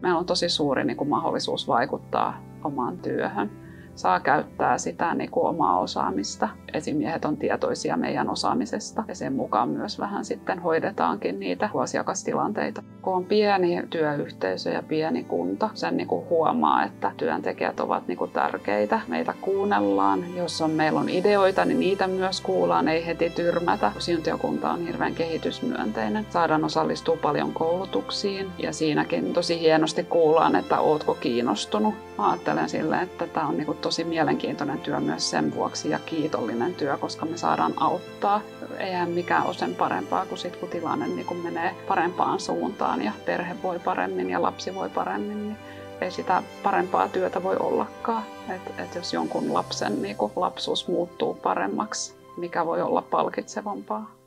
Meillä on tosi suuri niin kuin mahdollisuus vaikuttaa omaan työhön. Saa käyttää sitä niin kuin omaa osaamista. Esimiehet on tietoisia meidän osaamisesta ja sen mukaan myös vähän sitten hoidetaankin niitä asiakastilanteita. Kun on pieni työyhteisö ja pieni kunta, sen niin kuin huomaa, että työntekijät ovat niin kuin tärkeitä. Meitä kuunnellaan. Jos meillä on ideoita, niin niitä myös kuullaan, ei heti tyrmätä. Siuntiokunta on hirveän kehitysmyönteinen. Saadaan osallistua paljon koulutuksiin ja siinäkin tosi hienosti kuullaan, että ootko kiinnostunut. Mä ajattelen silleen, että tämä on niin kuin tosi mielenkiintoinen työ myös sen vuoksi ja kiitollinen työ, koska me saadaan auttaa. Eihän mikään ole sen parempaa kuin sit, kun tilanne niin kun menee parempaan suuntaan ja perhe voi paremmin ja lapsi voi paremmin, niin ei sitä parempaa työtä voi ollakaan. Et jos jonkun lapsen niin kun lapsuus muuttuu paremmaksi, mikä voi olla palkitsevampaa.